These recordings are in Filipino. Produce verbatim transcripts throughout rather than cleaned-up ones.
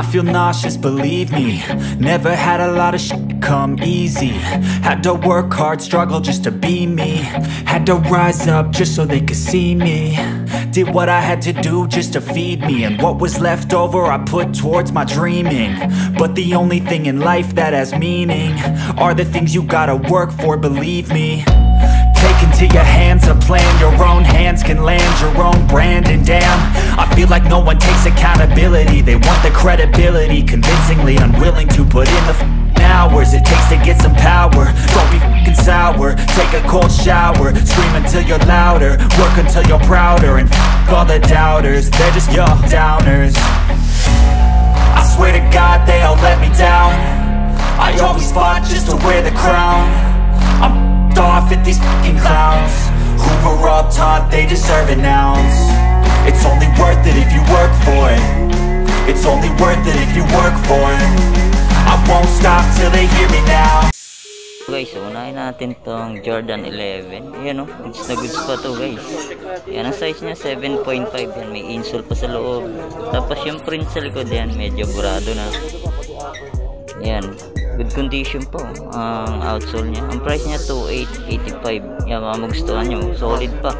feel nauseous, believe me. Never had a lot of shit come easy. Had to work hard, struggle just to be me. Had to rise up just so they could see me. Did what I had to do just to feed me, and what was left over I put towards my dreaming. But the only thing in life that has meaning are the things you gotta work for, believe me. Take into your hands a plan, your own hands can land your own brand. And damn, I feel like no one takes accountability. They want the credibility, convincingly unwilling to put in the f***ing hours it takes to get some power. Don't be f***ing sour, take a cold shower. Scream until you're louder, work until you're prouder. And f*** all the doubters, they're just your downers. I swear to God they all let me down. I always fought just to wear the crown. I'm off at these fucking clowns who were all taught they deserve an ounce. It's only worth it if you work for it. It's only worth it if you work for it. I won't stop till they hear me now. Guys, so unahin natin tong Jordan eleven. Yan o, goods na goods pa to guys. Yan, ang size niya seven point five. Yan, may insole pa sa loob. Tapos yung print sa likod yan, medyo burado na. Yan, good condition po ang outsole niya. Ang price niya two eight eighty-five. Yan, mga magustuhan nyo, solid pa.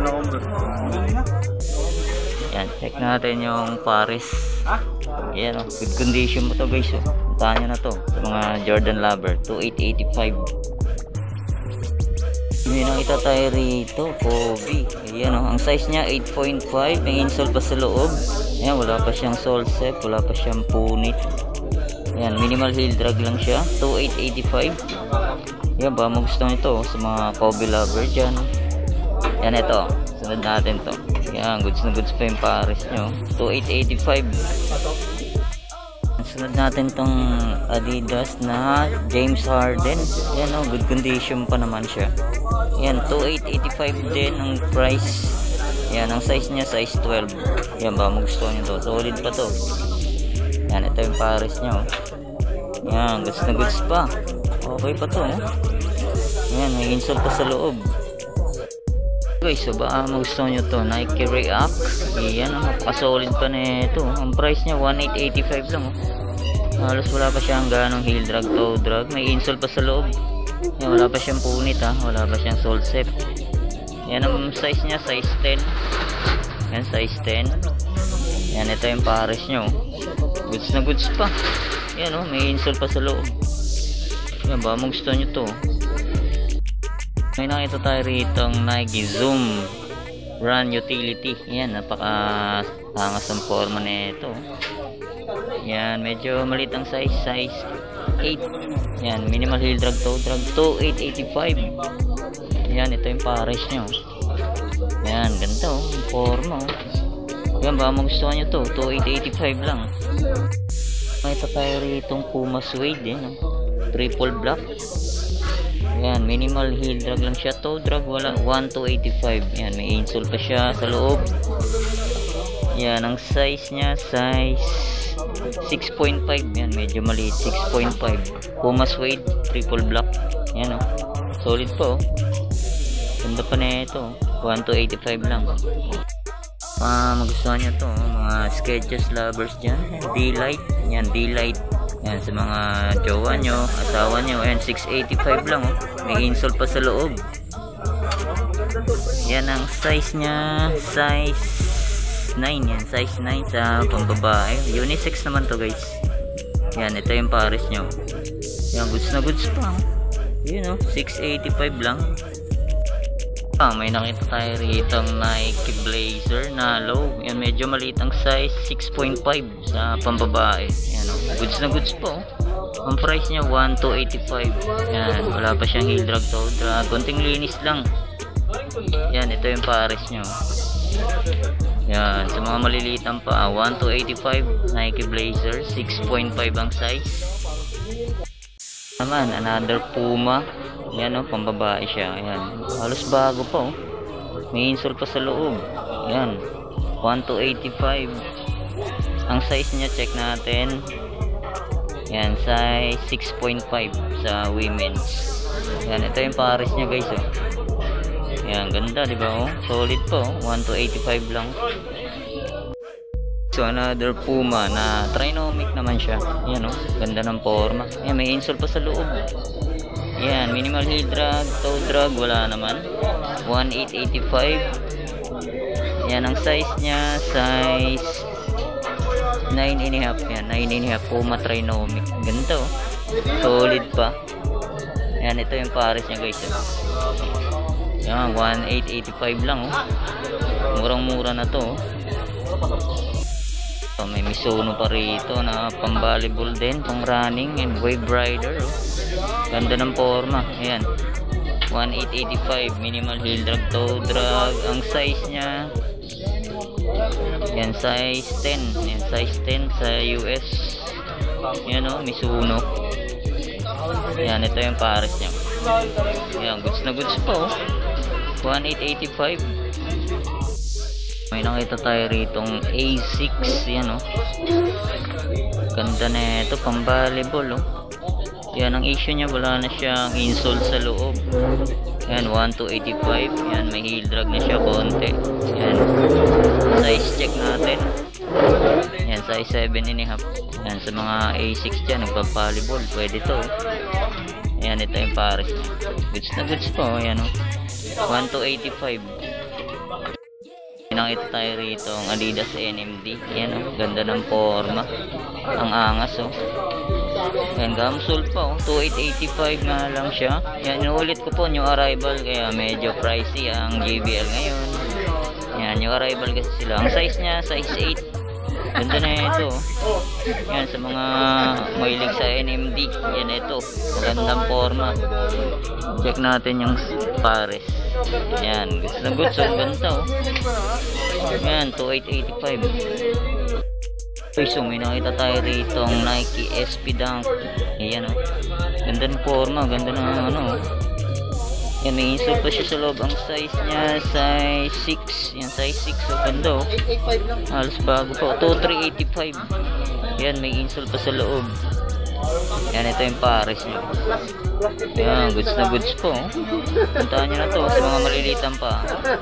Yan, check natin yung Paris. Yan o, good condition mo to guys o. Puntahan nyo na to sa mga Jordan lover. Two eight eighty-five. May nakita tayo rito, Kobe. Yan o, ang size niya eight point five. May insole pa sa loob. Yan, wala pa siyang sole set, wala pa siyang punit. Yan, minimal heel drag lang siya. Two eight eighty-five. Yan ba, magustuhan nito sa mga Kobe lover dyan. Yan, ito, sunod natin to. Yan, goods na goods pa yung Paris nyo. Two eight eighty-five. Sunod natin tong Adidas na James Harden. Yan o, good condition pa naman siya. Yan, two eight eighty-five din ang price. Yan, ang size niya size twelve. Yan ba, magustuhan nyo to. Solid pa to. Yan, ito yung Paris nyo. Yan, goods na goods pa. Okay pa to, eh. Yan, may insole pa sa loob. Guys, so baka magustuhan nyo to, Nike React. Yan, napaka-solid pa na ito. Ang price niya one eight eighty-five lang, oh. Halos wala pa siyang ganong heel drag, toe drag. May insole pa sa loob. Yan, wala pa siyang punit, ha. Wala pa siyang sole set. Yan, ang size niya size ten. Yan, size ten. Yan, ito yung Paris nyo. Goods na goods pa. Yan o, may insole pa sa loob. Yan ba, magustuhan nyo to. May nakita tayo rito ang Nike Zoom Run Utility. Yan, napaka tangas ang forma na ito. Yan, medyo maliit ang size, size eight. Yan, minimal heel drag, toe drag. Two eight eighty-five. Yan, ito yung Paris nyo. Yan, ganda o, ang forma o. Yan ba, magustuhan nyo to, two eight eighty-five lang. May tayo ritong Puma suede, eh, no? Triple black. Yan, minimal heel drag lang siya, toe drag wala, one two eighty-five. Yan, may insole pa siya sa loob. Yan, ang size niya size six point five. Yan, medyo maliit, six point five. Puma suede, triple black. Yan o, solid po. Ganda pa na ito, one two eighty-five lang. Ah, magustuhan nyo to, mga Skechers lovers dyan. D-Lite, yan, D-Lite. Yan, sa mga jowa nyo, asawa nyo. Ayan, six eighty-five lang, oh. May insole pa sa loob. Yan, ang size nya size nine. Yan, size nine sa pambabae. Unisex naman to guys. Yan, ito yung Paris nyo. Yan, goods na goods pa, oh. Yun, oh, six eighty-five lang. Ah, may nakita tayo rito ang Nike Blazer na low. Yan, medyo maliit ang size, six point five sa pambabae. Yan o, goods na goods po. Ang price niya one two eighty-five. Yan, wala pa siyang heel drag, toe drag. Konting linis lang. Yan, ito yung Paris nyo. Yan, sa mga maliliitan pa, one two eighty-five Nike Blazer, six point five ang size. Naman, another Puma. Yan o, pambabae siya. Yan, halos bago pa o. May insole pa sa loob. Yan, one two eighty-five. Ang size niya, check natin. Yan, size six point five sa women's. Yan, ito yung Paris niya guys o. Yan, ganda diba o. Solid po, one two eighty-five lang. So another Puma na trinomic naman siya. Yan o, ganda ng forma. Yan, may insole pa sa loob. Yan, minimal heel drag, toe drag, wala naman. one eight eighty-five. Yan, ang size niya, size nine and a half. Yan, nine and a half, Puma trinomic. Ganda o, solid pa. Yan, ito yung pares niya guys. Yan, one eight eighty-five lang o. Murang mura na to o. So, may Mizuno pa rito na pang volleyball din, pang running and wave rider. Oh. Ganda ng forma. Ayan. one eight eighty-five, minimal heel drag, toe drag. Ang size niya, yan, size ten. Yan, size ten sa U S. Yan o, Mizuno. Yan, ito yung pares niya. Yan, goods na goods po. one eight eighty-five. May nakita tayo ritong A six, yan o. Ganda na ito, pang volleyball o. Yan, ang issue niya, wala na siyang insole sa loob. Yan, one two eighty-five. Yan, may heel drag na siya konti. Yan, size check natin. Yan, size seven and a half. Yan, sa mga A six dyan, nagpa-volleyball, pwede to. Yan, ito yung pares. Goods na goods po, yan o. one two eighty-five. Nakita tayo rito ang Adidas N M D. Yan o, ganda ng forma. Ang angas o. Yan, gamsol pa o. two eight eighty-five nga lang siya. Yan, inuulit ko po new arrival, kaya medyo pricey ang J B L ngayon. Yan, new arrival kasi sila. Ang size niya, size eight. Ganda na ito. Yan, sa mga mahilig sa N M D. Yan, ito. Magandang forma. Check natin yung pares. Yan, goods na goods. So, ganda o. Yan, two eight eighty-five. Okay, so may nakita tayo rito ang Nike S P Dunk. Ayan o. Ganda ng forma. Ganda na ano. Yan, may insole pa siya sa loob. Ang size niya, size six. Yan, size six. So, ganda o. Halos bago po. two three eighty-five. Yan, may insole pa sa loob. Yan, ito yung pares niya. Yan, goods na goods po. Puntahan nyo na to sa mga malilitan pa.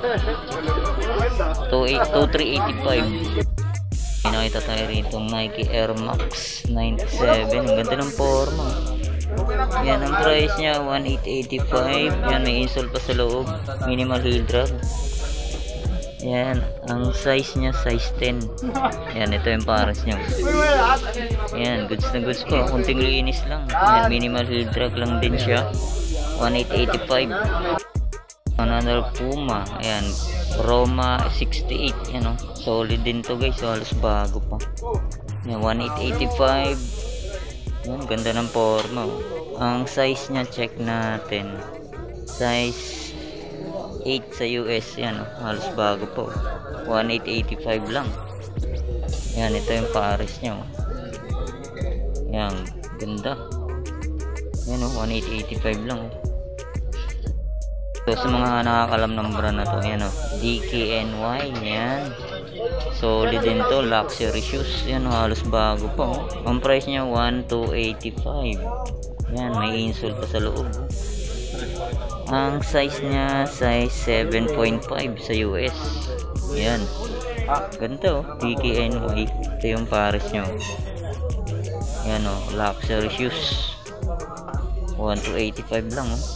two three eighty-five. May nakita tayo rito Nike Air Max ninety-seven. Ang ganda ng forma. Yan, ang price niya one eight eighty-five. Yan, may insole pa sa loob. Minimal heel drag. Yan, ang size niya size ten. Yan, ito yung pares niya. Yan, goods na goods po. Kunting linis lang. Yan, minimal heel drag lang din siya. one eight eighty-five. Another Puma. Ayan, Roma sixty-eight. Yan o, solid din to guys. So, halos bago pa. Yan, one eight eighty-five. Yan, ganda ng forma. Ang size niya, check natin. Size eight sa U S. Yan o, halos bago po. one eight eighty-five lang. Yan, ito yung pares niya o. Yan, ganda. Yan o, one eight eighty-five lang o. So, sa mga nakakalam ng brand na to, yan o, D K N Y. Yan, solid din to, luxury shoes. Yan o, halos bago pa o. Ang price niya one two eighty-five. Yan, may insole pa sa loob. Ang size niya, size seven point five sa U S. Yan, ganda o, D K N Y. Ito yung pares nyo. Yan o, luxury shoes. one two eighty-five lang o.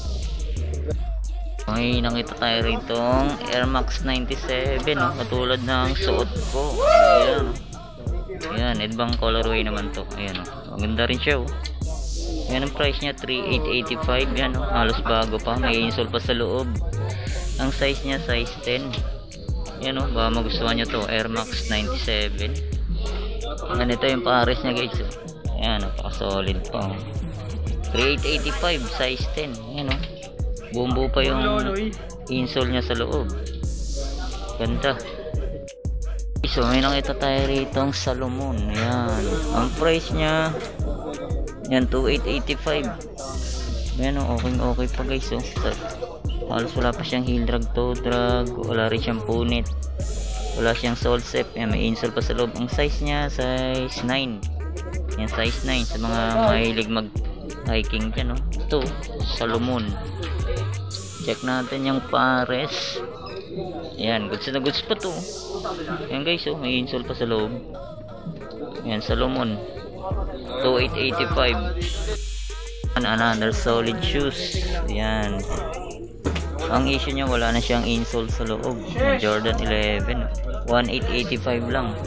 May nakita tayo rito Air Max ninety-seven o, katulad ng suot ko. Ayan o. Ayan, ibang colorway naman to. Ayan o, maganda rin siya o. Yan ang price niya, three eight eighty-five. Yan o, halos bago pa. May insole pa sa loob. Ang size niya, size ten. Yan o, baka magustuhan nyo to, Air Max ninety-seven. Yan, ito yung pares niya guys o. Yan o, paka-solid pa o. three eight eighty-five, size ten. Yan o, bumbu pa yung insole niya sa loob. Ganda. So, may nakita tayo rito ang Salomon. Yan, ang price niya, yan, two eight eighty-five. Yan o, okay okay pa guys o. So, halos wala pa siyang heel drag, toe drag. Wala rin siyang punit. Wala siyang sole step. Yan, may insole pa sa loob. Ang size niya, size nine. Yan, size nine. Sa mga mahilig mag hiking dyan o. Ito, Salomon. Check natin yung pares. Yan, goods na goods pa to. Yan guys, oh, may insole pa sa loob. Yan, Salomon. twenty-eight eighty-five. Another solid shoes. Yan. Ang issue niya, wala na siyang insole sa loob. Jordan eleven. eighteen eighty-five lang.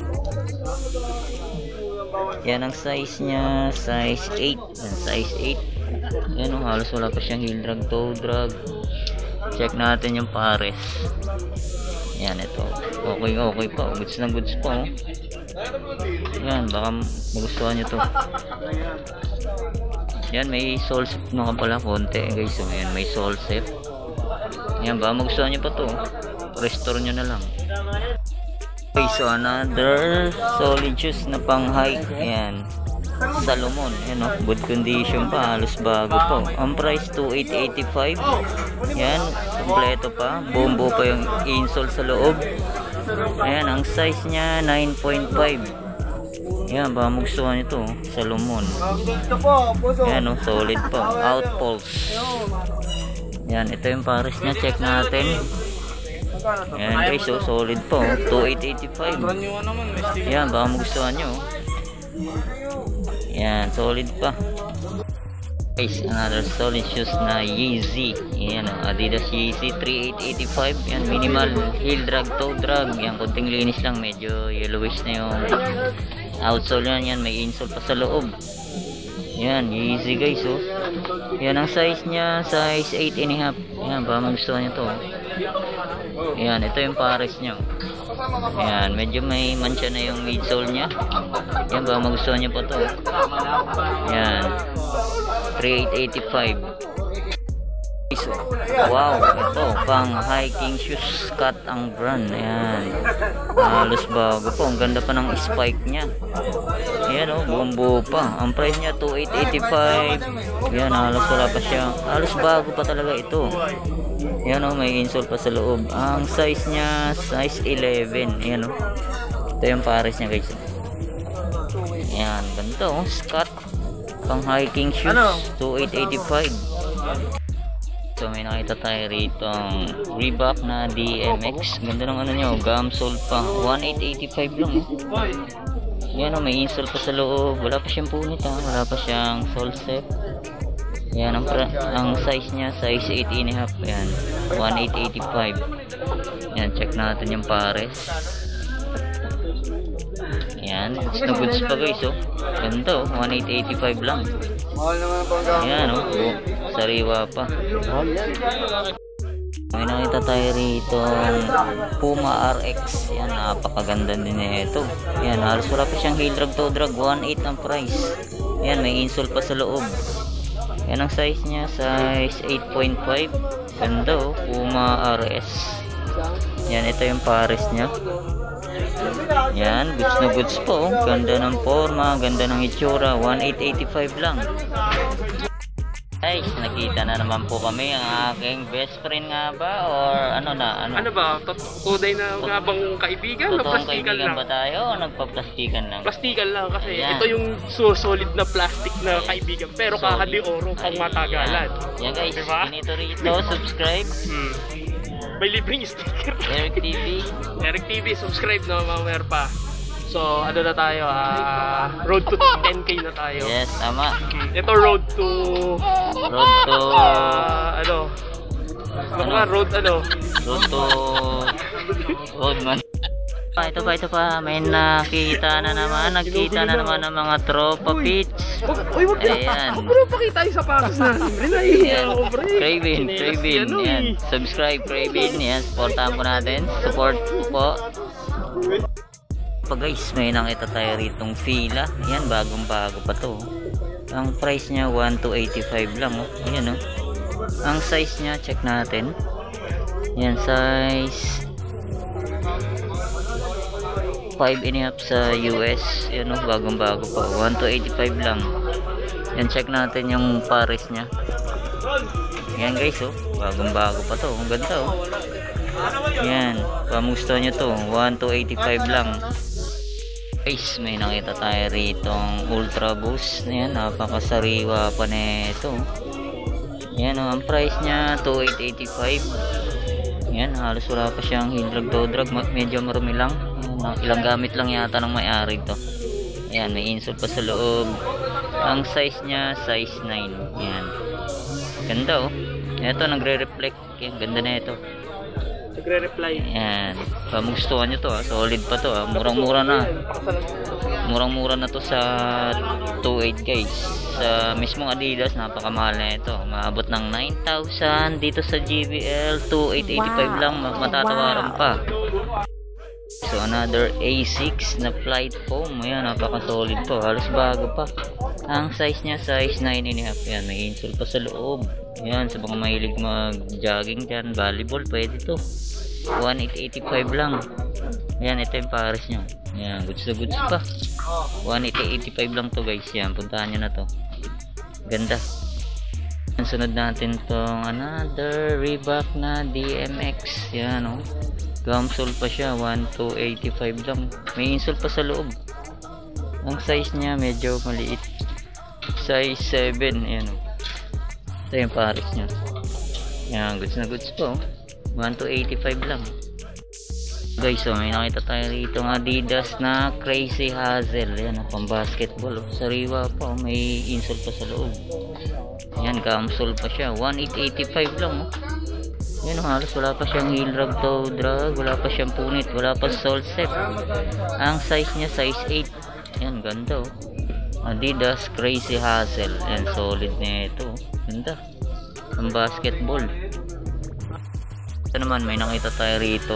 Yan ang size niya, size eight. Yan, size eight. Yan, oh, halos wala pa siyang heel drag, toe drag. Check natin yung pares. Yan, ito. Okay, okay pa. Goods na goods pa, oh. Yan, baka magustuhan nyo to. Yan, may sole set na ka pala konti, guys. So, yan, may sole set. Yan, baka magustuhan nyo pa to. Restore nyo na lang. Okay, so another solid shoes na pang hike. Yan, Salomon. Yan, oh, good condition pa, halos bago po. Ang price twenty-eight eighty-five. Yan, kompleto pa, bombo pa yung insole sa loob. Ayan, ang size niya nine point five. Yan, baka magustuhan nito, Salomon. Yan, oh, solid pa, outpulse. Yan, ito yung pares niya, check natin. Yan guys, oh, solid pa, oh, twenty-eight eighty-five. Yan, baka magustuhan nyo. Yan, solid pa. Guys, another solid shoes na Yeezy. Yan, oh, Adidas Yeezy thirty-eight eighty-five. Yan, minimal heel drag, toe drag. Yan, konting linis lang, medyo yellowish na yung outsole yan. Yan, may insole pa sa loob. Yan, Yeezy guys, oh. Yan ang size niya, size eight and a half. Yan, baka magustuhan nyo to. Yan, ito yung pares niya. Yan, medyo may mancha na yung midsole niya. Yan, baka magustuhan nyo pa to. Yan, thirty-eight eighty-five. Wow, ito pang hiking shoes, cut ang brand. Ayan, halos bago po, ang ganda pa ng spike nya. Ayan, oh, bombo pa. Ang price nya twenty-eight eighty-five. Ayan, halos wala pa siya, halos bago pa talaga ito. Ayan, oh, may insole pa sa loob. Ang size nya size eleven. Ayan, oh, ito yung pares nya guys. Ayan, ganito, oh, cut pang hiking shoes, twenty-eight eighty-five. So may nakita tayo rito ang Reebok na D M X. Ganda ng ano nyo, gum sole pa, eighteen eighty-five lang, eh. Yan, oh, may insole pa sa loob. Wala pa siyang punit, ha. Wala pa siyang sole set. Yan, ang, ang size nya size eight and a half. Yan, eighteen eighty-five. Yan, check natin yung pares. Yan, goods na goods pa guys, oh. Ganda, oh, eighteen eighty-five lang. Yan, oh, oh, sariwa pa. May nakita tayo rito Puma R X. Yan, napakaganda din ito. Yan, halos wala pa siyang heel drag, toe drag. eighteen ang price. Yan, may insole pa sa loob. Yan ang size niya, size eight point five. Ganda, oh, Puma R S. Yan, ito yung pares niya. Yan, goods na goods po, oh. Ganda ng forma, ganda ng itsura. eighteen eighty-five lang. Guys, nakita na naman po kami ang aking best friend nga ba, or ano na, ano? Ano ba? Tuday na nga bang kaibigan? Totoong kaibigan ba tayo o nagpa-plastikan lang? Plastikan lang kasi ayan, ito yung so solid na plastic na kaibigan, pero kakadi oro pang matagalan. Yan guys, diba? Ganito rito, subscribe. Hmm. May libreng sticker. Eric T V. Eric T V, subscribe na mga pa. So, ano na tayo, uh, road to ten K na tayo. Yes, tama. Ito road to... Road to... Uh, ano? Ano nga, road ano? Road to... Road man. Ito pa, ito pa. May nakita na naman. Nagkita na naman ng mga tropa pitch. Uy, wag na. Ayan. Huwag na pakita yung sapatos na. Ayan. Cravin, Cravin. Yan. Subscribe, Cravin. Yan, supportahan po natin. Support po. Pa guys, may nakita tayo ritong fila. Yan, bagong bago pa to. Ang price niya twelve eighty-five lang, oh. Ayan, oh. Ang size niya, check natin. Yan, size five and a half sa U S. Yan, oh, bagong bago pa, twelve eighty-five lang. Yan, check natin yung pares niya. Yan guys, oh, bagong bago pa to. Ang ganda, oh. Yan, pamusto nyo to, twelve eighty-five lang. Guys, may nakita tayo ritong Ultra Boost. Yan, napakasariwa pa nito. Yan, oh, ang price niya twenty-eight eighty-five. Yan, halos wala pa siyang heel drag toe drag, medyo marumi lang. Yan, ilang gamit lang yata ng may-ari to. Yan, may insole pa sa loob. Ang size niya size nine. Yan, ganda oh. Ito nagre-reflect. Yan, ganda na ito. Nagre-reply. Yan, pamugustuhan nyo to ha. Solid pa to ha. Murang-mura na. Murang-mura na to sa two eight guys. Sa mismong Adidas, napakamahal na ito. Maabot ng nine thousand. Dito sa J B L, two eight eighty-five lang. Matatawaran pa. So another A six na flight foam. Ayan, napaka-solid to. Halos bago pa. Ang size niya size nine and a half. Yan, may insole pa sa loob. Yan, sa mga mahilig mag-jogging dyan, volleyball, pwede to. one eight eighty-five lang. Yan, ito yung pares nyo. Yan, goods na goods pa. one eight eighty-five lang to guys. Yan, puntahan nyo na to. Ganda. Sunod natin tong another Reebok na D M X. Yan o. Oh. Gumsole pa siya, one two eighty-five lang. May insole pa sa loob. Ang size niya medyo maliit. Size seven. Yan o. Oh. Ito yung pares niya. Yan, goods na goods po. one two eighty-five lang. Guys, so may nakita tayo rito ng Adidas na Crazy Hazel. Yan, pang basketball. Oh. Sariwa pa, oh. May insole pa sa loob. Yan, gumsole pa siya. one eight eighty-five lang. Oh. Yan, oh, halos wala pa siyang heel drag toe drag. Wala pa siyang punit. Wala pa sole set. Ang size niya, size eight. Yan, ganda. Oh. Adidas Crazy Hazel. Yan, solid na ito. Ganda. Ang basketball. Ito naman, may nakita tayo rito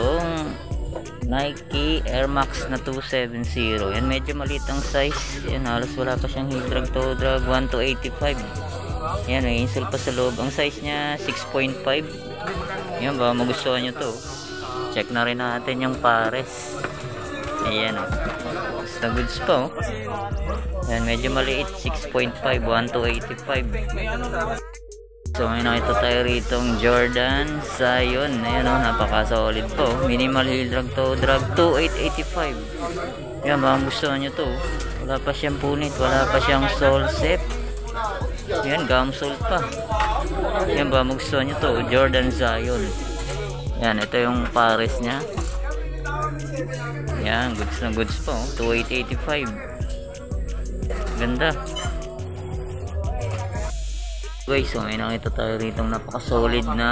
Nike Air Max na two seventy. Yan, medyo maliit ang size. Yan, halos wala pa siyang heel drag toe drag. one two eighty-five. Yan, may insole pa sa loob. Ang size niya six point five. Yan, baka magustuhan nyo to. Check na rin natin yung pares. Ayan o. Basta goods pa o. Yan, medyo maliit. six point five. one two eighty-five. So may nakita tayo ritong Jordan Zion. Ayan o, napaka-solid po. Minimal heel drag toe drag two eight eighty-five. Yan, baka gusto nyo to. Wala pa siyang punit, wala pa siyang sole set. Yan, gumsole pa. Yan, baka gusto nyo to. Jordan Zion. Yan, ito yung pares nya. Yan, goods na goods po. two eight eighty-five. Ganda. Guys, so may nakita tayo rito napaka-solid na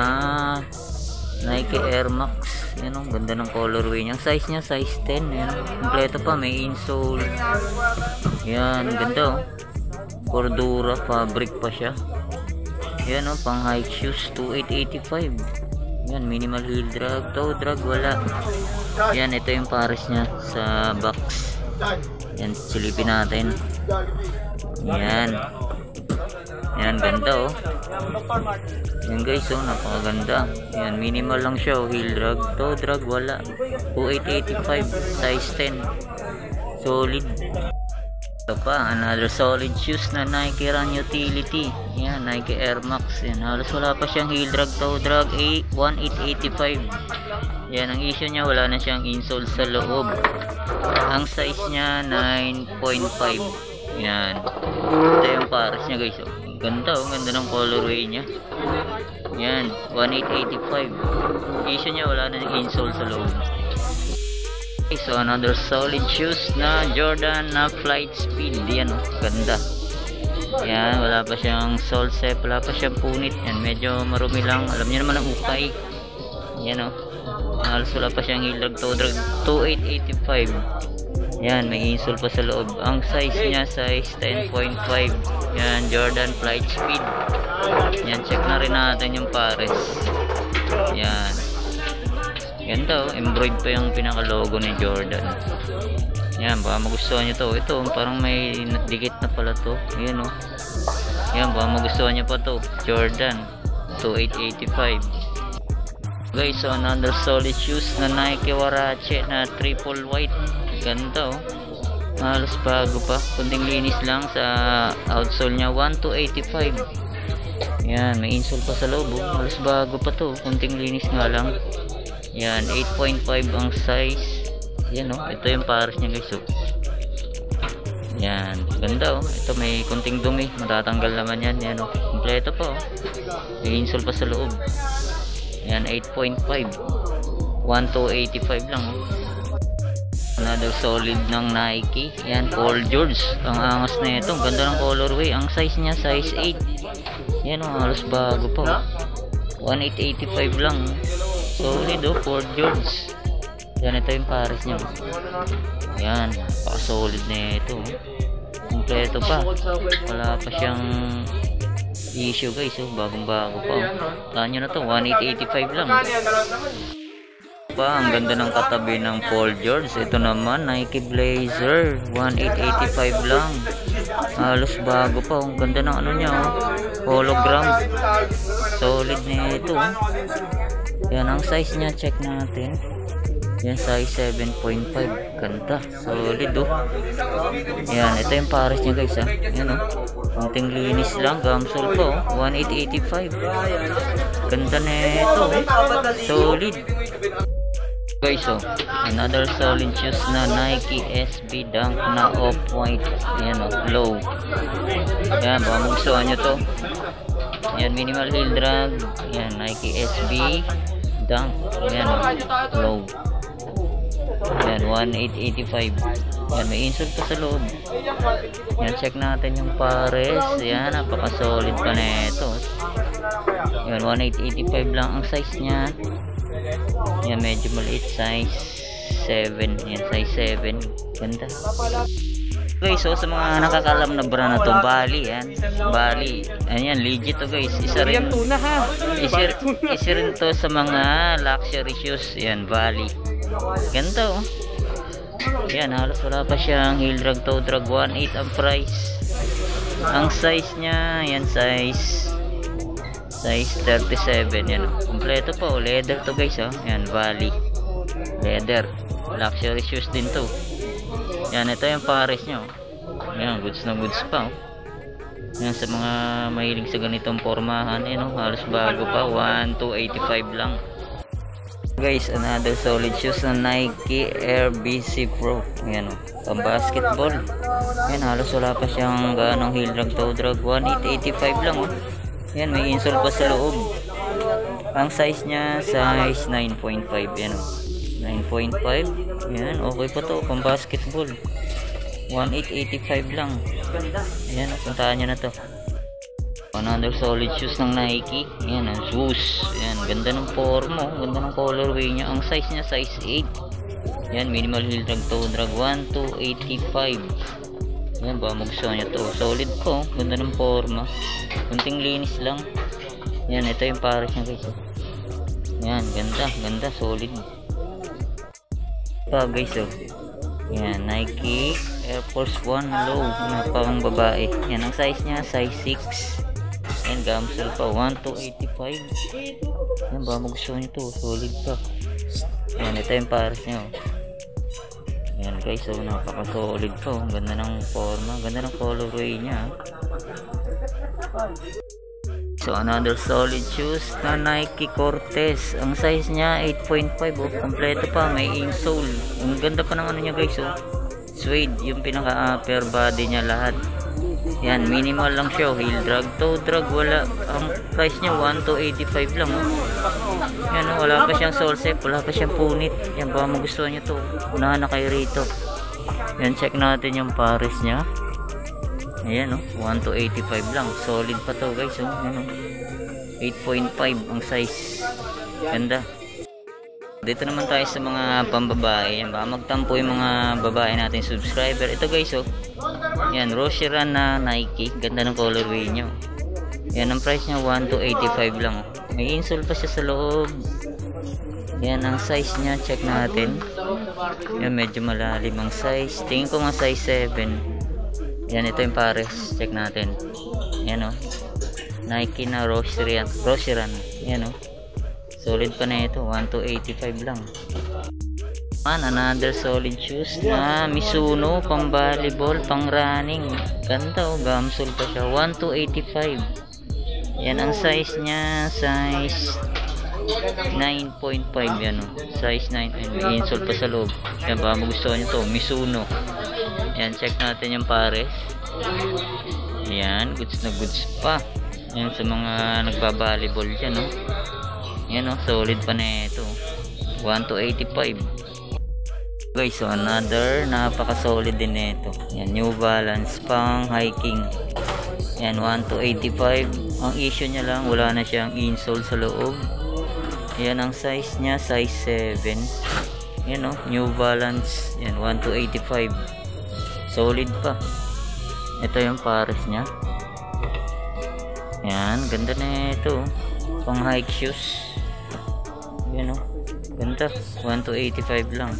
Nike Air Max. Yan o, ganda ng colorway niya. Size niya, size ten. Yan, kompleto pa, may insole. Yan, ganda o. Cordura fabric pa siya. Yan o, pang high shoes, two eight eighty-five. Yan, minimal heel drag, toe drag, wala. Yan, ito yung pares niya sa box. Yan, silipin natin. Yan. Yan, ganda oh. Yan guys, oh, napakaganda. Yan, minimal lang siya, oh. Heel drag, toe drag, wala. two eight eighty-five, size ten. Solid. Ito pa, another solid shoes na Nike Run Utility. Yan, Nike Air Max. Yan, halos wala pa siyang heel drag, toe drag, one eight eighty-five. Yan, ang issue niya, wala na siyang insole sa loob. Ang size niya, nine point five. Yan. Ito yung pares niya guys. Oh. Ganda oh, ganda ng colorway niya. Yan, one eight eighty-five. Issue niya, wala na yung insole sa loob. Okay, so another solid shoes na Jordan na Flight Speed. Yan oh, ganda. Yan, wala pa siyang sole set, wala pa siyang punit. Yan, medyo marumi lang. Alam niyo naman ang ukay. Yan oh. Halos wala pa siyang heel drag, toe drag, two eight eighty-five. Yan, may insole pa sa loob. Ang size niya, size ten point five. Yan, Jordan Flight Speed. Yan, check na rin natin yung pares. Yan. Ganda oh, embroid pa yung pinaka-logo ni Jordan. Yan, baka magustuhan nyo to. Ito, parang may dikit na pala to. Yan oh. Yan, baka magustuhan nyo pa to. Jordan two eight eighty-five. Guys, so another solid shoes na Nike Warache na triple white. Ganda oh. Halos bago pa. Kunting linis lang sa outsole nya. one two eighty-five. Yan, may insole pa sa loob oh. Halos bago pa to. Kunting linis nga lang. Yan, eight point five ang size. Yan oh. Ito yung pares nya guys oh. Yan, ganda oh. Ito may kunting dumi. Matatanggal naman yan. Yan oh. Kompleto pa oh. May insole pa sa loob. Yan, eight point five. one two eighty-five lang. Oh. Another solid ng Nike. Yan, Paul George. Ang angas na ito. Ganda ng colorway. Ang size niya, size eight. Yan, oh, halos bago pa. Oh. one eight eighty-five lang. Solid, oh, Paul George. Yan, ito yung pares niya. Yan, paka-solid na ito. Kompleto pa. Wala pa siyang issue, guys. Oh, bagong-bago pa. Oh. Saan nyo na to? one eight eighty-five lang. Pa, ang ganda ng katabi ng Paul George. Ito naman, Nike Blazer. one eight eighty-five lang. Halos bago pa. Ang ganda ng ano niya, oh. Hologram. Solid na ito. Oh. Yan, ang size niya. Check natin. Yan, size seven point five. Ganda. Solid, oh. Yan, ito yung pares niya, guys, ah. Yan, oh. Kunting linis lang. Gamsol po, oh. one eight eighty-five. Ganda na ito, oh. Solid. Guys, oh, another solid shoes na Nike S B Dunk na off-white. Yan, oh, low. Yan, baka magustuhan nyo to. Yan, minimal heel drag. Yan, Nike S B Dunk. Yan, oh, low. Yan, one eight eighty-five. Yan, may insert pa sa loob. Yan, check natin yung pares. Yan, napaka-solid pa na ito. Yan, one eight eighty-five lang ang size niya. Yan, medyo maliit, size seven. Yan, size seven. Ganda. Guys, so sa mga nakakalam na brand na to, Bali, yan. Bali. Ayan, legit to, guys. Isa rin, isa, isa rin to sa mga luxury shoes. Yan, Bali. Ganda, oh. Yan, halos wala pa siyang heel drag, toe drag. one eight ang price. Ang size niya, yan, size size thirty-seven. Yan, kompleto pa, oh. Leather to, guys, oh. Yan, Bali leather, luxury shoes din to. Yan, ito yung pares nyo. Yan, goods na goods pa, oh. Yan, sa mga mahilig sa ganitong formahan, yan, oh, halos bago pa. One two eighty-five lang. Guys, another solid shoes na Nike Air B C Pro. Yan, oh, pang basketball. Yan, halos wala pa siyang ganong heel drag, toe drag. One eight eighty-five lang, oh. Yan, may insole pa sa loob. Ang size niya, size nine point five. Yan, oh, nine point five. Yan, okay pa to, pang basketball. One eight eighty-five lang. Yan, oh, puntahan nyo na to. Another solid shoes ng Nike. Yan, ang shoes. Yan, ganda ng forma, ganda ng colorway niya. Ang size niya, size eight. Yan, minimal heel drag, toe drag. One two eighty-five. Yan, ba magustuhan nyo to. Solid po, ganda ng forma. Kunting linis lang. Yan, ito yung pares niya, guys. Yan, ganda, ganda, solid pa, guys, oh. Yan, Nike Air Force One low na pang babae. Yan, ang size niya, size six. Yan, gamsel pa, one two eighty-five. Yan, ba magustuhan nyo to. Solid pa. Yan, ito yung pares niya, oh. Yan, guys, oh, napaka-solid pa, oh. Ganda ng forma, ganda ng colorway niya. So, another solid shoes na Nike Cortez. Ang size niya, eight point five, oh. Kompleto pa, may insole. Ang ganda pa ng ano niya, guys, oh. Suede, yung pinaka-upper body niya lahat. Yan, minimal lang siya, oh. Heel drag, toe drag, wala. Ang price niya, one two eighty-five lang, oh. Yan, oh, wala pa siyang sole set, wala pa siyang punit. Yan, baka magustuhan niyo to. Unahan na kayo rito. Yan, check natin yung pares niya. Ayan, oh, one two eighty-five lang. Solid pa to, guys, oh. Ayan, oh, eight point five ang size. Ganda. Dito naman tayo sa mga pambabae. Yan, baka magtampo yung mga babae natin subscriber. Ito, guys, oh. Yan, Roshiran na Nike. Ganda ng colorway niya, oh. Yan, ang price niya, one two eighty-five lang, oh. May insole pa siya sa loob. Yan, ang size niya, check natin. Yan, medyo malalim ang size. Tingin ko nga size seven. Yan, ito yung pares. Check natin. Yan, oh. Nike na Roshiran. Roshiran. Yan, oh. Solid pa na ito. one two eighty-five lang. Man, another solid shoes na Mizuno. Pang volleyball, pang running. Ganda, oh. Gamsol pa siya. one two eighty-five. Yan, ang size niya. Size nine point five. Yan, oh. Size nine. And may insole pa sa loob. Yan, baka magustuhan nyo to. Mizuno. Yan, check natin yung pares. Yan, goods na goods pa. Yan, sa mga nagbabalibol dyan, no? Yan o, solid pa na ito. one to eighty-five. Guys, so another napaka solid din nito. Yan, New Balance pang hiking. Yan, one to eighty-five. Ang issue niya lang, wala na siyang insole sa loob. Yan ang size niya, size seven. Yan o, New Balance. Yan, one to eighty-five. Solid pa. Ito yung pares niya. Yan, ganda na ito. Pang hike shoes. Yan o, ganda. one to eighty-five lang.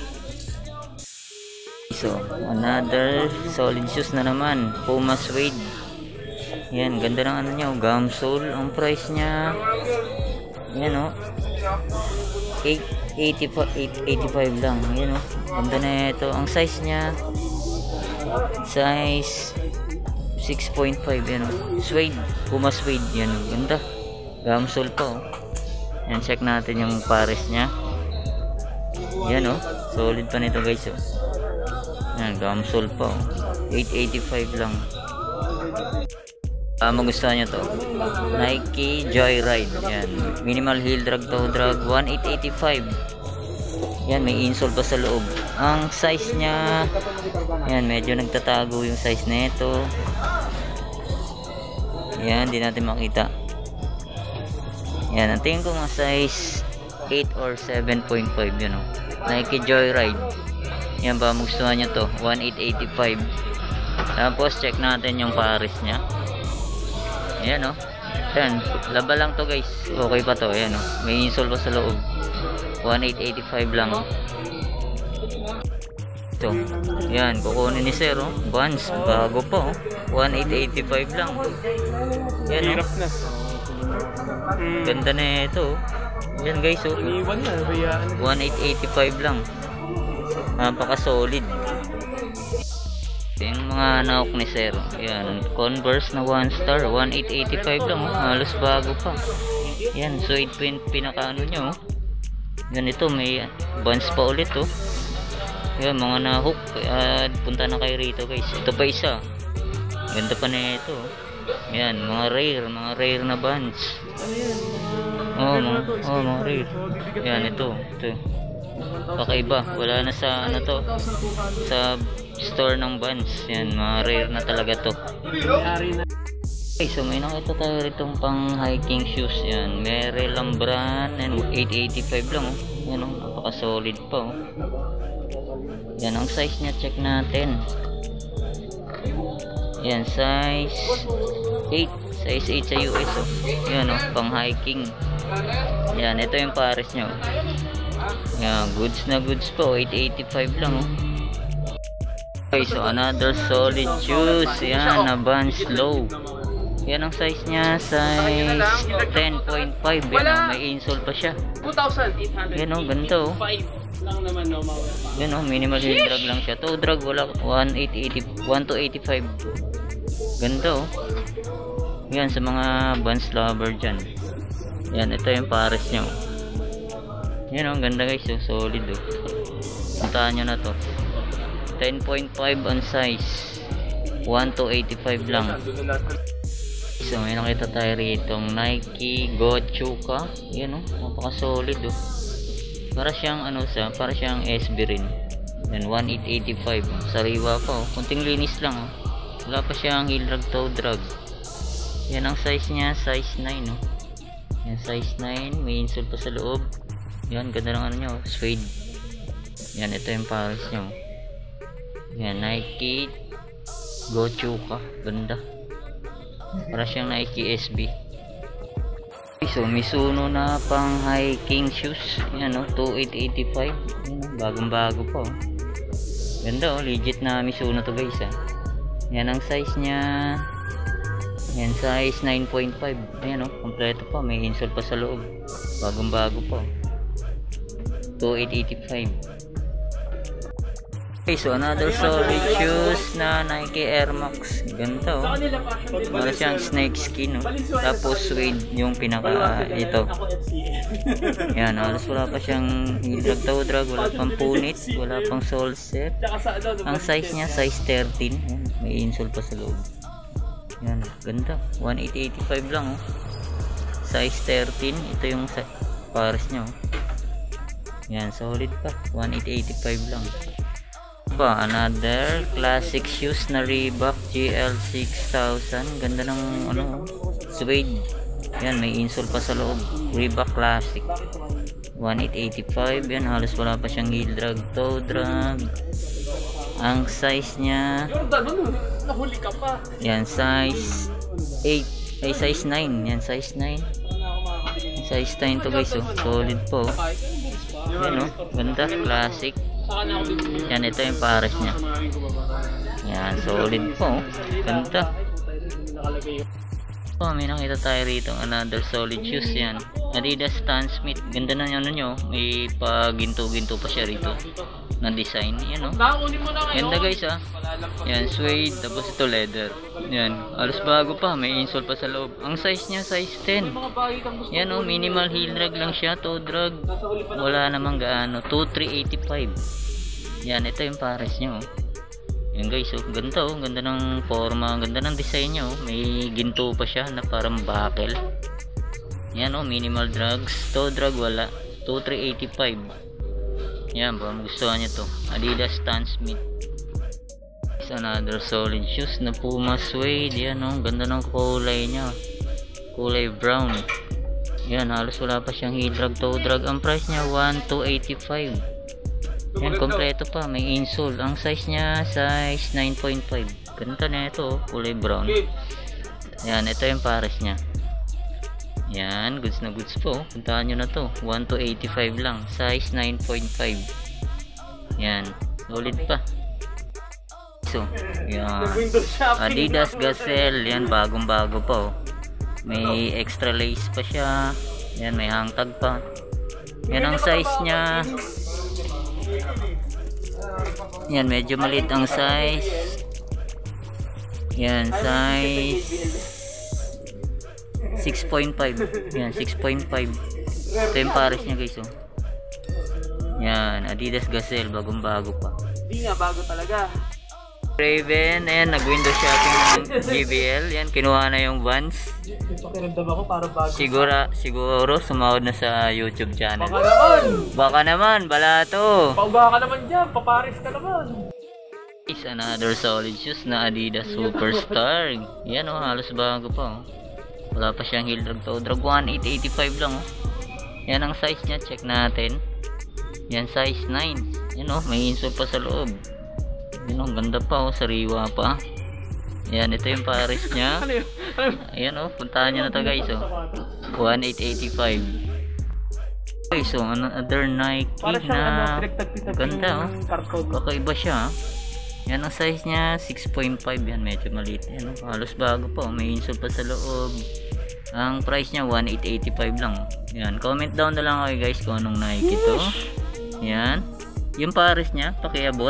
So, another solid shoes na naman. Puma Suede. Yan, ganda ng ano niya, gum sole. Ang price niya, yan o, eight eighty-five lang. Yan o, ganda na ito. Ang size niya, size six point five. Yan o, suede, Puma Suede. Yan o, ganda. Gum sole pa o. Yan, check natin yung pares niya. Yan o, solid pa nito guys o. Yan, gum sole pa oh. eight eighty-five lang. Ah, magustuhan nyo to. Nike Joyride. Yan, minimal heel drag toe drag, eighteen eighty-five. Yan, may insole pa sa loob. Ang size nya, yan, medyo nagtatago yung size na ito. Yan, di natin makita. Yan, ang tingin ko mga size eight or seven point five. Yun oh, Nike Joyride. Yan ba, magustuhan nyo to, eighteen eighty-five. Tapos check natin yung pares nya. Ayan o, yan, laba lang to guys. Okay pa to, ayan o, may insole pa sa loob. eighteen eighty-five lang. Ito, yan, kukunin ni Sir o, Vans, bago pa o, eighteen eighty-five lang. Yan o, ganda na ito o. Yan guys o, eighteen eighty-five lang. Napaka solid. Yung mga naok ni Sir, yan, Converse na one star, eighteen eighty-five lang oh. Halos bago pa. Yan, suede pin, pinakaano nyo oh. Yan, ito may Vans pa ulit oh. Yan, mga nahook, kaya punta na kayo rito guys. Ito pa isa, ganda pa na ito oh. Yan, mga rare, mga rare na Vans. Oh, mga, oh, mga rare. Yan, ito, ito kakaiba, wala na sa ano to, sa store ng Vans. Yan, mga rare na talaga to. Okay, so may nakita tayo ritong pang hiking shoes. Yan, Merrell ang brand, and eight eighty-five lang oh. Yan oh, napaka solid pa oh. Yan, ang size nya, check natin. Yan, size eight, size eight sa U S oh. Yan oh, pang hiking. Yan, ito yung pares nya oh. Yan, goods na goods po, eight eighty-five lang oh. Okay, so another solid shoes. Yan, na Vans Low. Yan ang size nya, size ten point five. Yan oh, may insole pa siya. Yan oh, ganda oh. Yan oh, minimal heel drag lang siya. Toe drag wala, one to eighty-five. Ganda oh. Yan, sa mga Vans lover dyan. Yan, ito yung pares nya oh. Yan oh, ganda guys oh, solid oh. Puntahan nyo na to. ten point five ang size, one to eighty-five lang. So may nakita tayo rito Nike Gochuka. Yan oh, napaka solid oh. Para siyang ano sa, para siyang S B rin. Yan, eighteen eighty-five. Sariwa pa oh, kunting linis lang oh. Wala pa siyang heel drag toe drag. Yan ang size nya, size nine oh. Yan, size nine, may insole pa sa loob. Yan, ganda ng ano nyo, suede. Yan, ito yung pares nyo. Yan, Nike Gochuka, ganda. Para siyang Nike S B. So, Mizuno na pang hiking shoes. Yan o, twenty-eight eighty-five. Yan, bagong bago pa o. Ganda o, legit na Mizuno to guys ha. Yan ang size nya. Yan, size nine point five. Ayan o, kompleto pa, may insole pa sa loob. Bagong bago pa o. twenty-eight eighty-five. Okay, so another solid shoes na Nike Air Max. Ganda oh. Para siyang snake skin oh. Tapos suede yung pinaka uh, ito. Yan, halos wala pa siyang drag toe drag, wala pang punit, wala pang sole set. Ang size niya, size thirteen. Yan, may insole pa sa loob. Yan, ganda. eighteen eighty-five lang oh. size thirteen. Ito yung pares niya, oh. Yan, solid pa. one eight eighty-five lang. Pa, another classic shoes na Reebok G L six thousand. Ganda ng ano, suede. Yan, may insole pa sa loob. Reebok Classic. one eight eighty-five. Yan, halos wala pa siyang heel drag, toe drag. Ang size niya, Nahuli ka pa. yan, size eight. Ay, size nine. Yan, size nine. Size nine to guys, oh. Solid po. Yan, oh. Ganda, classic. Yan, ito yung pares niya. Yan, solid po. Ganda. Oh, may nakita tayo rito, another solid shoes. Yan, Adidas Stan Smith. Ganda na yung ano nyo. May paginto-ginto pa siya rito na design. Yan, oh. Ganda guys, ah. Yan, suede. Tapos ito leather. Yan, alos bago pa. May insole pa sa loob. Ang size niya, size ten. Yan, oh. Minimal heel drag lang siya. Toe drag. Wala namang gaano. two three eighty-five. Yan, ito yung pares niya, oh. Yan guys, oh. Ganda, oh. Ganda ng forma. Ganda ng design niya, oh. May ginto pa siya na parang buckle. Yan, oh. Minimal drags. Toe drag wala. two three eighty-five. Yan, baka magustuhan nyo to. Adidas Stan Smith. Is another solid shoes na Puma suede. Yan, oh. Ganda ng kulay niya. Kulay brown. Yan, halos wala pa siyang heel drag, toe drag. Ang price niya one two eighty-five. Yan, kompleto pa, may insole. Ang size niya, size nine point five. Ganda na ito, kulay brown. Yan, ito yung pares niya. Yan, goods na goods po. Puntahan nyo na to. one two eighty-five lang, size nine point five. Yan, solid pa. So, yan, Adidas Gazelle. Yan, bagong bago pa, oh. May extra lace pa siya. Yan, may hang tag pa. Yan ang size niya. Yan, medyo maliit ang size. Yan, size six point five. Yan, six point five. Ito yung pares niya guys, oh. Yan, Adidas Gazelle, bagong bago pa. Hindi nga, bago talaga. Raven, ayan, nag window shopping ng J B L. Yan, kinuha na yung Vans. Pakiramdam ako para bago. Siguro, siguro sumahod na sa YouTube channel. Baka naman. Baka naman, balato. Pauga ka naman dyan, paparis ka naman. Is another solid shoes na Adidas Superstar. Yan, oh, halos bago pa, oh. Wala pa siyang heel drag, toe drag. one eight eighty-five lang, oh. Yan ang size niya, check natin. Yan, size nine. Yan, oh, may insole pa sa loob. Yan, oh, ganda pa, oh, sariwa pa. Yan, ito yung pares niya. Ayan, oh, puntahan nyo na to guys, oh. one eight eighty-five. Okay, so another Nike na ganda, oh. Kakaiba siya, oh. Yan ang size niya, six point five. Yan, medyo maliit. Yan, oh, halos bago pa, oh. May insole pa sa loob. Ang price niya one eight eighty-five lang, oh. Yan, comment down na lang kayo guys kung anong Nike ito. Yan, yung pares niya, pakiabot.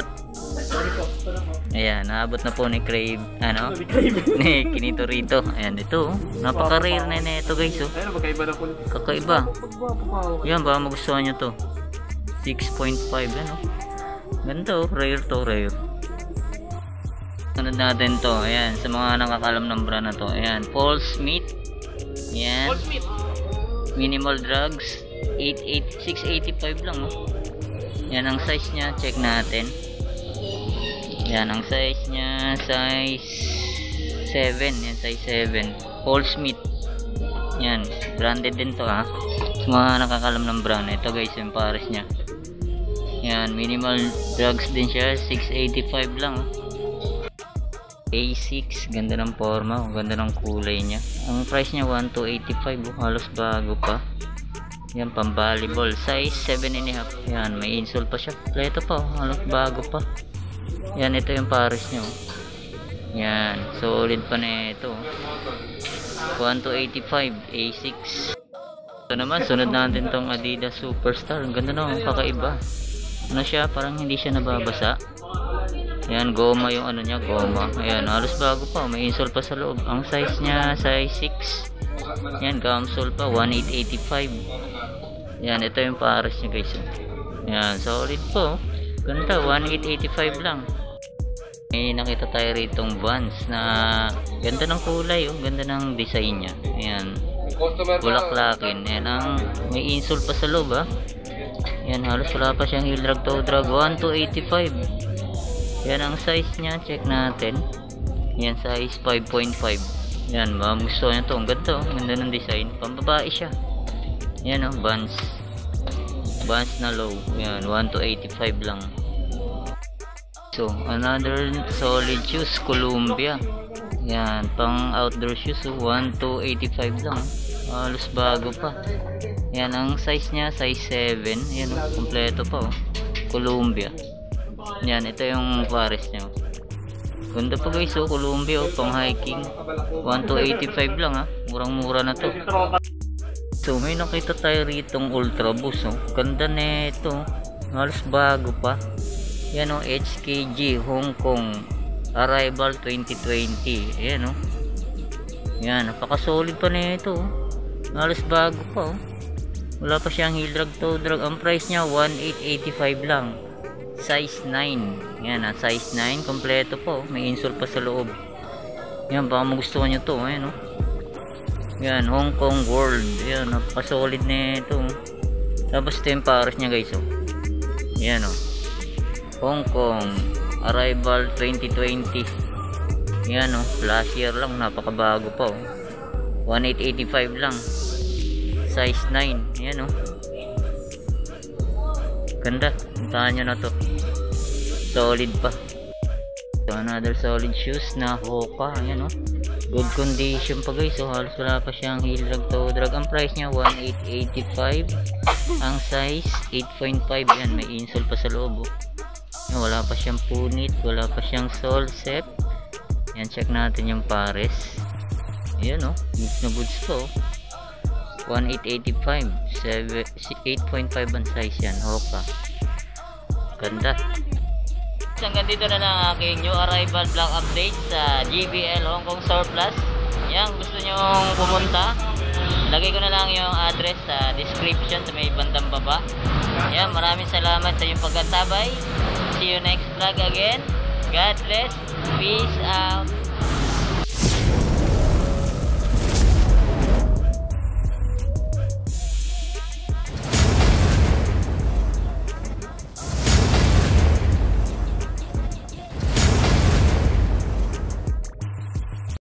Ayan, naabot na po ni Crave, ano? Ni Kinito rito. Ayan, ito, oh. Napaka-rare na na ito guys, oh. Kakaiba. Yan, baka magustuhan nyo to. six point five, ano? Ganda, oh. Rare to, rare. Sunod natin to. Ayan, sa mga nakakalam ng brand na to. Ayan, Paul Smith. Ayan. Minimal drugs. six eighty-five lang, oh. Yan ang size niya, check natin. Yan ang size niya, size seven. Yan, size seven. Paul Smith. Yan, branded din to, ha. Sa mga nakakalam ng brand, ito guys yung pares niya. Yan, minimal drugs din siya, six eighty-five lang. A six, ganda ng forma, ganda ng kulay niya. Ang price niya one two eighty-five, oh, halos bago pa. Yan, pang volleyball, size seven and a half. Yan, may insole pa siya. Pleto pa, oh, halos bago pa. Yan, ito yung pares niya, oh. Yan, solid pa na ito, oh. one two eighty-five, A six. Ito naman, sunod natin tong Adidas Superstar. Ang ganda na, oh, kakaiba. Ano siya, parang hindi siya nababasa. Yan, goma yung ano niya, goma. Ayan, halos bago pa, may insole pa sa loob. Ang size niya, size six. Yan, gamsole pa, one eight eighty-five. Yan, ito yung pares niya guys. Yan, solid po. Ganda, one eight eighty-five lang. May nakita tayo ritong Vans na ganda ng kulay, oh. Ganda ng design niya. Ayan, bulaklakin. Yan ang may insole pa sa loob, ha. Yan, halos wala pa siyang heel drag toe drag. One two eighty-five. Yan ang size niya, check natin. Yan, size five point five. Yan, gusto niya to. Ang ganda, oh. Ganda ng design. Pambabae siya. Yan, oh, Vans. Vans na low. Yan, one two eighty-five lang. So, another solid shoes, Columbia. Yan, pang outdoor shoes, oh, one two eighty-five lang. Halos bago pa. Yan, ang size niya, size seven. Yan, oh, kompleto pa, oh. Columbia. Yan, ito yung pares niya. Ganda pa guys, oh, Columbia, oh, pang hiking. one two eighty-five lang, ha. Murang-mura na to. So, may nakita tayo ritong Ultra Boost, oh. Ganda na ito. Halos bago pa. Yan, oh, H K G Hong Kong Arrival twenty twenty. Yan, oh. Yan, napaka-solid pa na ito, oh. Halos bago pa, oh. Wala pa siyang heel drag toe drag. Ang price niya one eight eighty-five lang. Size nine. Yan, ah, size nine, kompleto po. May insole pa sa loob. Yan, baka magustuhan nyo to. Ayan, oh. Yan, Hong Kong World. Yan, napaka-solid na ito. Tapos ito yung pares niya guys, oh. Yan, oh. Hong Kong Arrival twenty twenty. Yan, oh. Last year lang, napakabago pa, oh. one eight eighty-five lang. Size nine. Yan, oh. Ganda. Puntahan nyo na to. Solid pa. So, another solid shoes na Hoka. Ayan, oh. Good condition pa guys. So, halos wala pa siyang heel drag toe drag. Ang price niya one eight eighty-five. Ang size eight point five. Yan, may insole pa sa loob, oh. Yan, wala pa siyang punit. Wala pa siyang sole set. Yan, check natin yung pares. Ayan, oh. Goods na goods to, oh. one eight eighty-five. eight point five ang size yan. Hoka. Ganda. Hanggang dito na lang aking new arrival vlog update sa J B L Hong Kong Surplus. Yan, gusto nyong pumunta, lagay ko na lang yung address sa description sa may bandang baba. Yan, maraming salamat sa iyong pagkatabay. See you next vlog again. God bless. Peace out.